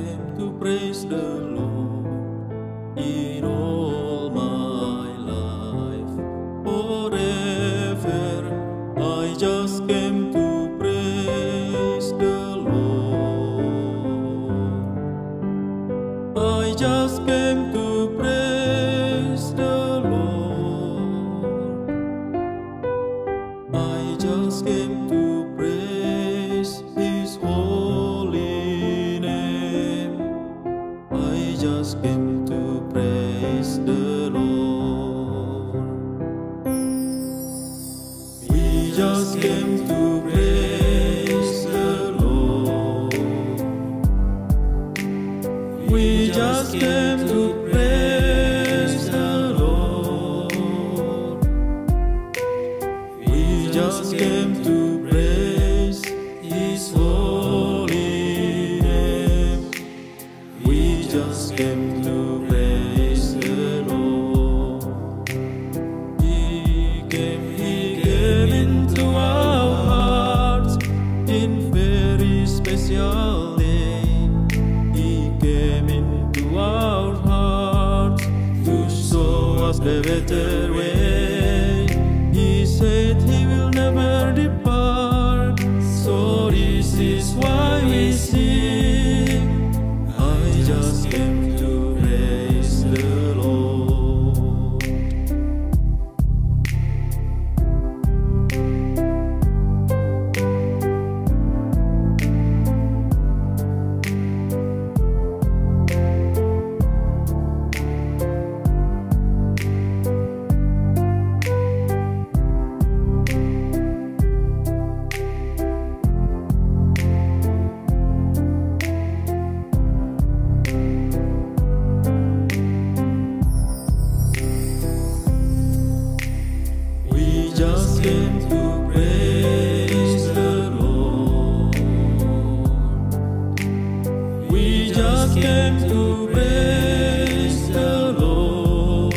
came to praise the Lord in all my life. Forever I just came to praise the Lord. I just came to praise the Lord. I just came to praise His holy name. I just came to praise the Lord. We just came to praise the Lord. We just came to praise the Lord. We just came to praise His holy name. We just came to praise the Lord. He came into our hearts in very special day. He came into our hearts to show us the better way. He said He will never depart, so this is why we sing. I just came to praise the Lord. We just came to praise the Lord. We just came to praise the Lord.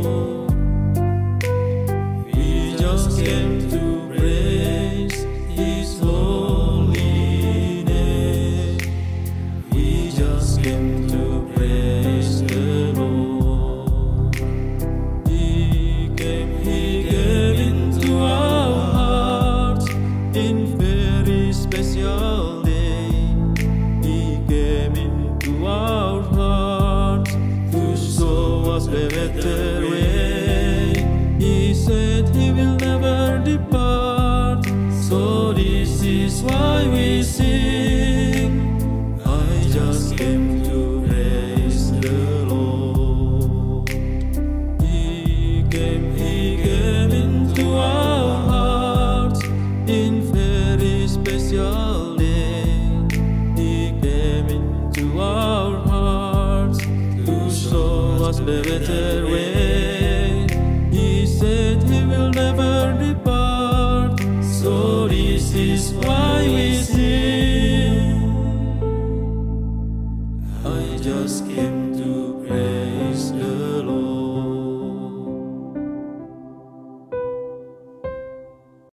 We just came to praise His holy name. We just came to praise the Lord. He came into our hearts in very special day. He came into our hearts to show us the better way. He said He will never depart, so this is why we sing. I just came to praise the Lord. He came into our hearts in very special day. He came into our hearts to show us the better way. He said He will never depart, so this is why we sing. I just came